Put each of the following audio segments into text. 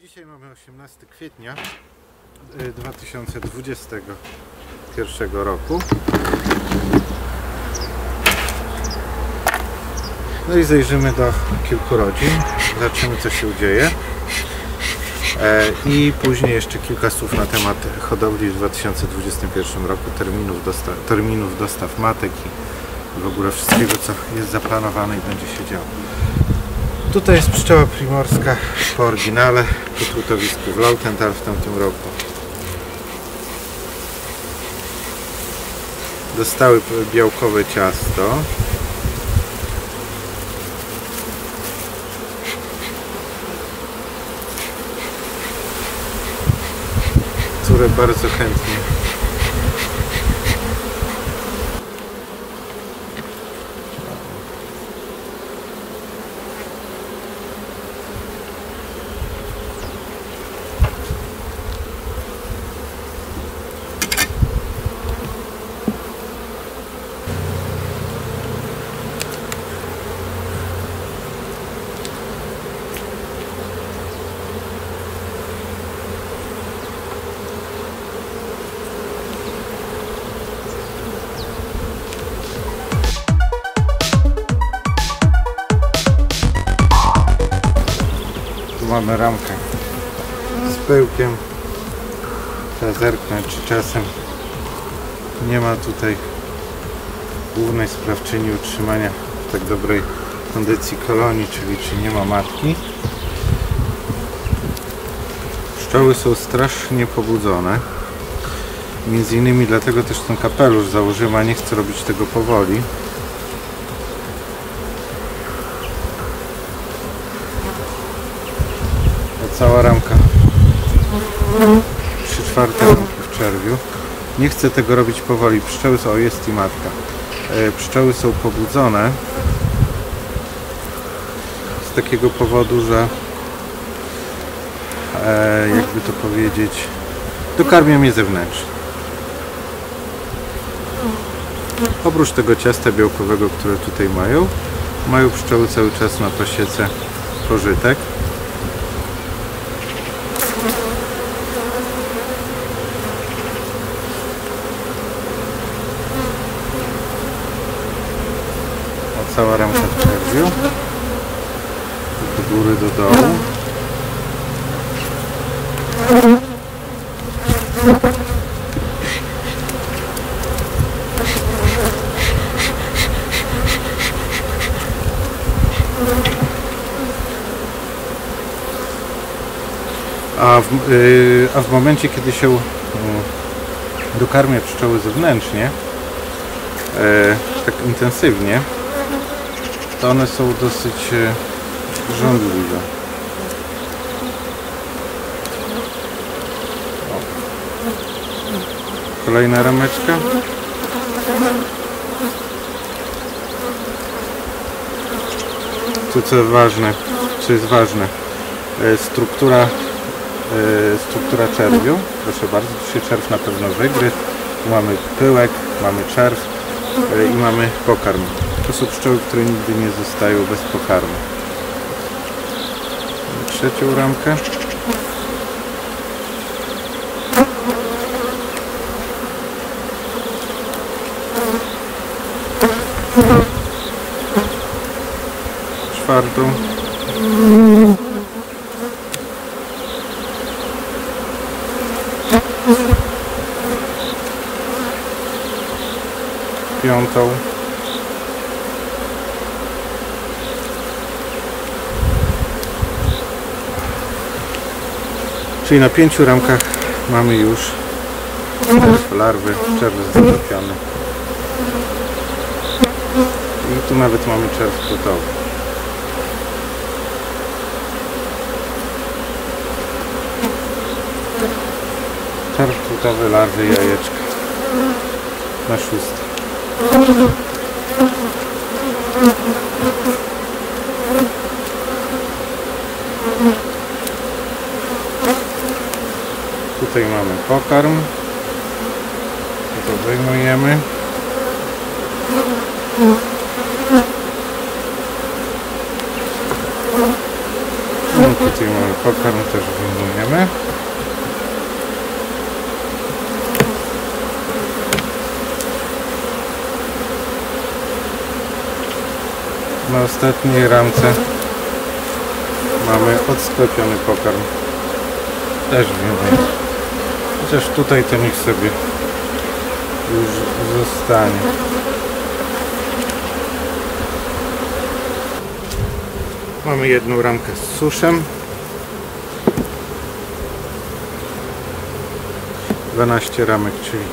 Dzisiaj mamy 18 kwietnia 2021 roku. No i zajrzymy do kilku rodzin, zobaczymy co się dzieje i później jeszcze kilka słów na temat hodowli w 2021 roku, terminów dostaw matek i w ogóle wszystkiego co jest zaplanowane i będzie się działo. Tutaj jest pszczoła primorska po oryginale, po trutowisku w Lautenthal w tamtym roku. Dostały białkowe ciasto. Które bardzo chętnie mamy ramkę z pyłkiem. Trzeba zerknąć, czy czasem nie ma tutaj głównej sprawczyni utrzymania w tak dobrej kondycji kolonii, czyli czy nie ma matki. Pszczoły są strasznie pobudzone. Między innymi dlatego też ten kapelusz założyłem, a nie chcę robić tego powoli. Cała ramka 3/4 ramki w czerwiu. Nie chcę tego robić powoli. Pszczoły są, o, jest i matka. Pszczoły są pobudzone z takiego powodu, że jakby to powiedzieć, dokarmiam je zewnętrznie. Oprócz tego ciasta białkowego, które tutaj mają pszczoły cały czas na pasiece pożytek. Cała ramka w czerwiu, do góry, do dołu. A w momencie, kiedy się dokarmia pszczoły zewnętrznie, tak intensywnie, to one są dosyć żądliwe. Kolejna rameczka. Tu co jest ważne, struktura czerwiu. Proszę bardzo, tu się czerw na pewno wygryzł. Tu mamy pyłek, mamy czerw i mamy pokarm. To są pszczoły, które nigdy nie zostają bez pokarmu. Trzecią ramkę. Czwartą. Piątą. Czyli na 5 ramkach mamy już larwy, czerw zatopiony. I tu nawet mamy czerw gotowy. Czerw gotowy, larwy, jajeczka. Na 6. Tutaj mamy pokarm, to wyjmujemy. Tutaj mamy pokarm, też wyjmujemy. Na ostatniej ramce mamy odsklepiony pokarm. Też wyjmujemy. Chociaż tutaj to niech sobie już zostanie. Mamy jedną ramkę z suszem. 12 ramek, czyli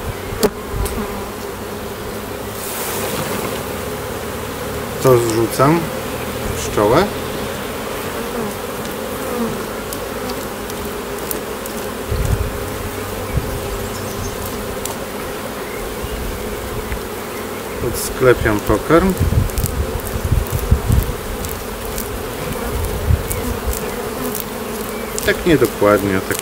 to zrzucam w pszczołę. Odsklepiam pokarm. Tak niedokładnie, tak.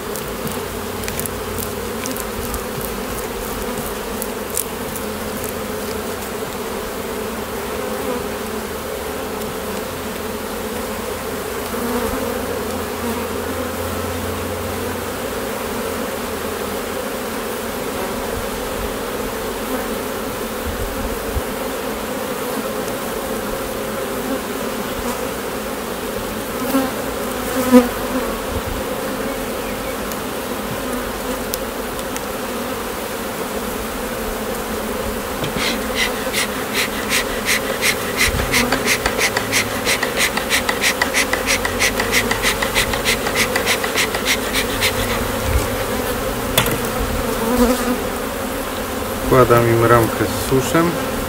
Wkładam im ramkę z suszem.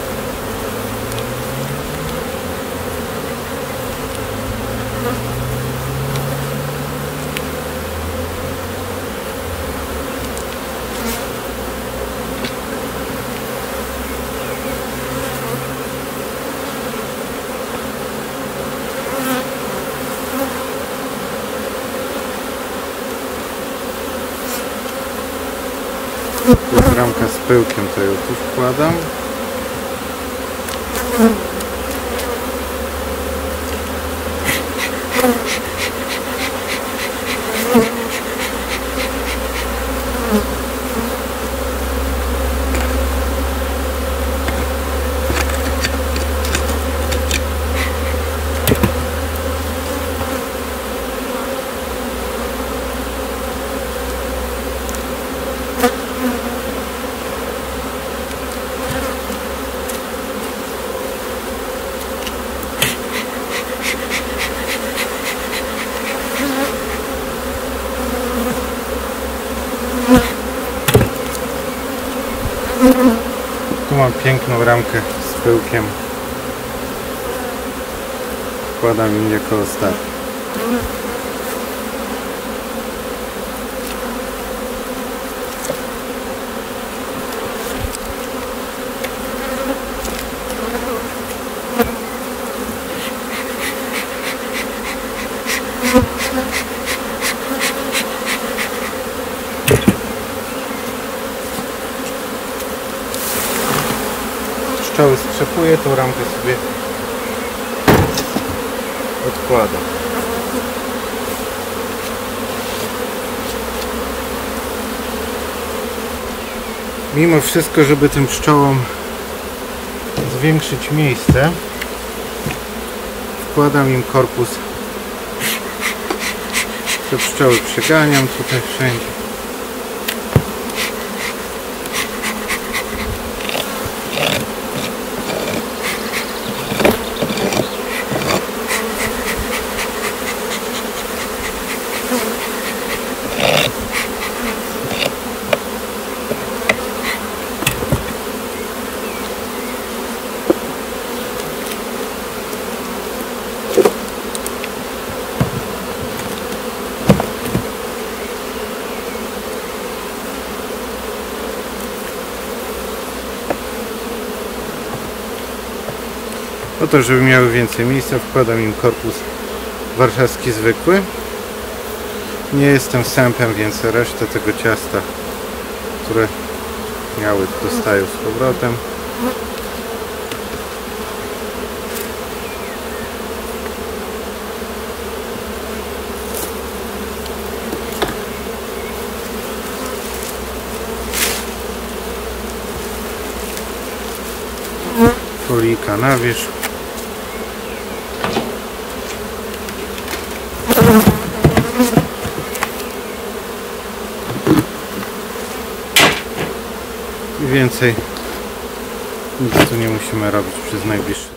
Tu jest ramka z pyłkiem, to ją tu wkładam. Tu mam piękną ramkę z pyłkiem. Wkładam im jako ostatni. Pszczoły strzepuję, tą ramkę sobie odkładam. Mimo wszystko, żeby tym pszczołom zwiększyć miejsce, wkładam im korpus. Te pszczoły przeganiam tutaj wszędzie. Po to, żeby miały więcej miejsca, wkładam im korpus warszawski zwykły. Nie jestem sępem, więc resztę tego ciasta, które miały, dostają z powrotem. królika na wierzch. I więcej nic tu nie musimy robić przez najbliższe